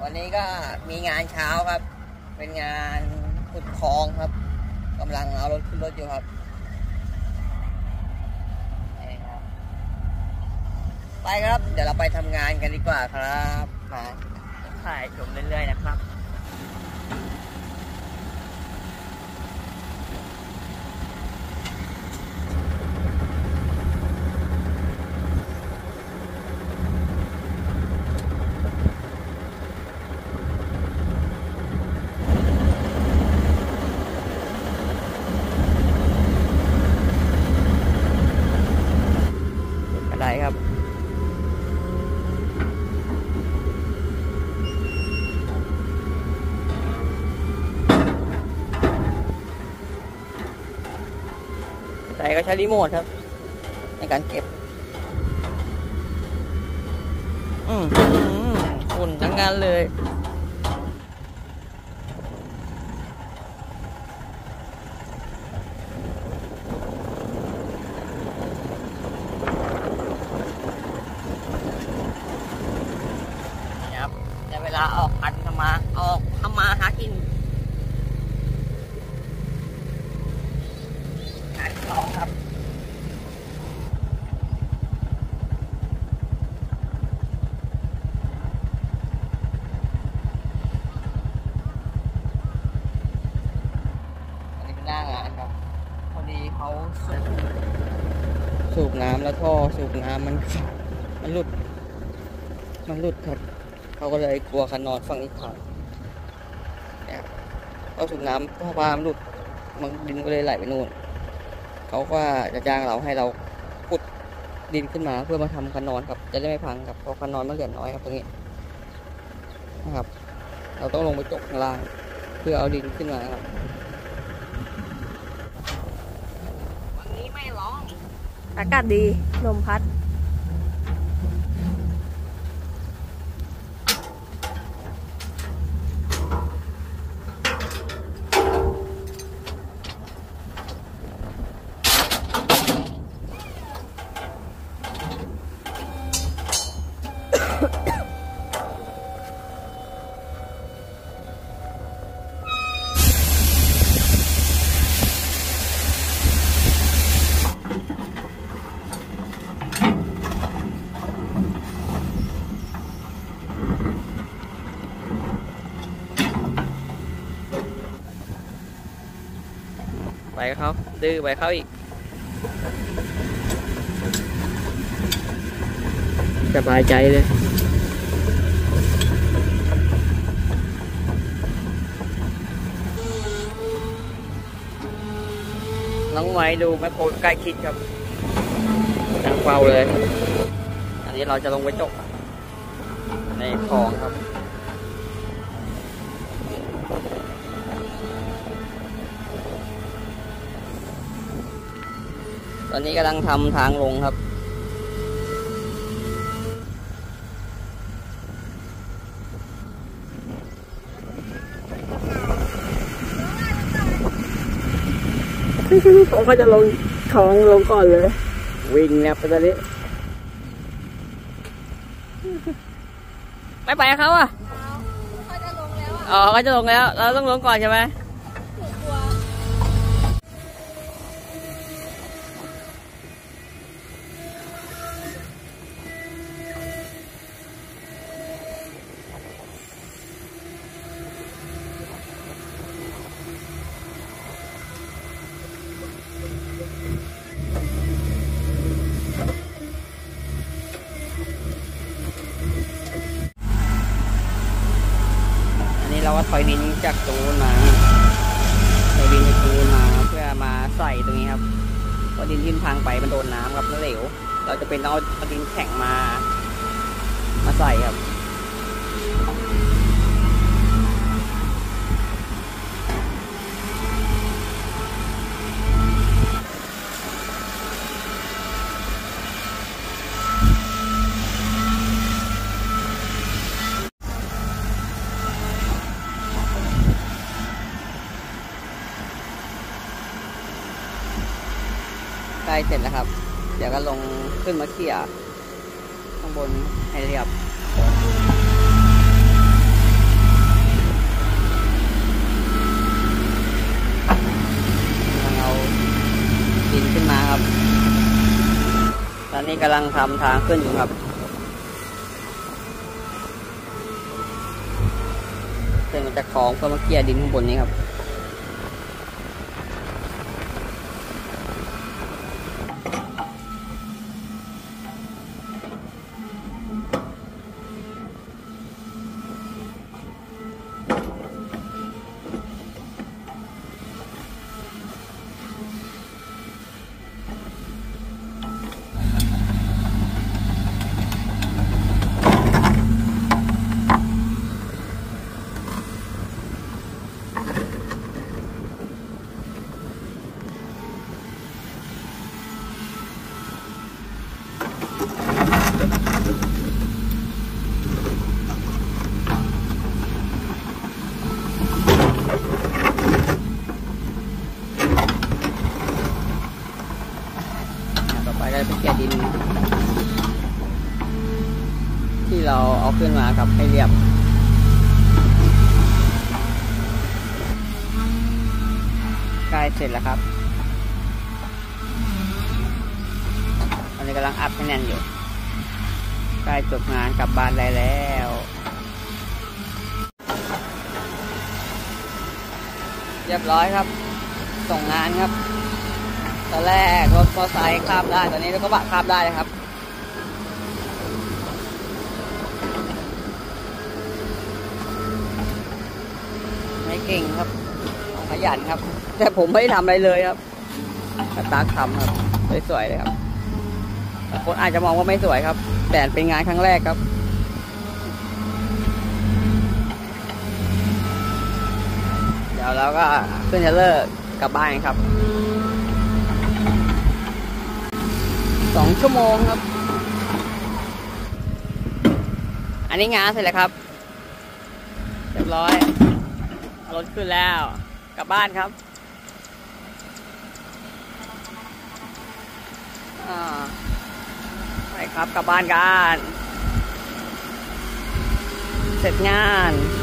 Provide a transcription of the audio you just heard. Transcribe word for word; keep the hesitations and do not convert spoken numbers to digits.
วันนี้ก็มีงานเช้าครับเป็นงานขุดคลองครับกำลังเอารถขึ้นรถอยู่ครับไปครับเดี๋ยวเราไปทำงานกันดีกว่าครับมาถ่ายชมเรื่อยๆนะครับอะไรครับแต่ก็ใช้รีโมทครับในการเก็บอืมฝุ่นทั้งงานเลยนี่ครับในเวลาออกอันทำมาออกทำมาหากินงานสองครับหน้างานครับพอดีเขาสูบน้ำแล้วท่อสูบน้ำมันมันหลุดมันหลุดครับเขาก็เลยกลัวคันนอนฝั่งนี้ขาดเนี่ยเขาสูบน้ำท่อปลามหลุดมันดินก็เลยไหลไปนู่นเขาก็จะจ้างเราให้เราขุดดินขึ้นมาเพื่อมาทำคันนอนครับจะได้ไม่พังครับเพราะคันนอนมันเหลือน้อยครับตรงนี้นะครับเราต้องลงไปจกข้างล่างเพื่อเอาดินขึ้นมาครับอากาศดีลมพัดไปเขาดื้อไปเขาอีกสบายใจเลยน้องไม้ดูแมคโครใกล้ชิดครับตั้งเป้าเลยอันนี้เราจะลงไปจกในคลองครับตอนนี้กำลังทำทางลงครับผมก็จะลงท้องลงก่อนเลยวิ่งแล้วไปตอนนี้ไม่ไปกับเขาอ่ะเขาจะลงแล้วอ๋อเขาจะลงแล้วเราต้องลงก่อนใช่ไหมเราก็ถอยดินจากตรงนู้นมาถอยดินจากตรงนู้นมาเพื่อมาใส่ตรงนี้ครับเพราะดินที่พังไปมันโดนน้ำครับแล้วเหลวเราจะเป็นเอาดินแข็งมามาใส่ครับใกล้เสร็จแล้วครับเดี๋ยวก็ลงขึ้นมาเขี่ยข้างบนให้เรียบกำลังทำทางขึ้นอยู่ครับเดินมาจากคลองเพื่อมาเกลี่ยดินข้างบนนี้ครับไปเกลี่ยดินที่เราเอาขึ้นมาครับให้เรียบใกล้เสร็จแล้วครับตอนนี้กำลังอัดให้แน่นอยู่ใกล้จบงานกลับบ้านได้แล้วเรียบร้อยครับส่งงานครับตอนแรกรถมอเตอร์ไซค์ข้ามได้ตอนนี้รถกระบะข้ามได้เลยครับไม่เก่งครับขยันครับแต่ผมไม่ได้ทำอะไรเลยครับแต่ตาทำครับสวยๆเลยครับคนอาจจะมองว่าไม่สวยครับแต่เป็นงานครั้งแรกครับเดี๋ยวเราก็ขึ้นเทเลอร์กลับบ้านครับสองชั่วโมงครับอันนี้งานเสร็จแล้วครับเรียบร้อยรถขึ้นแล้วกลับบ้านครับอ่าไปครับกลับบ้านกันเสร็จงาน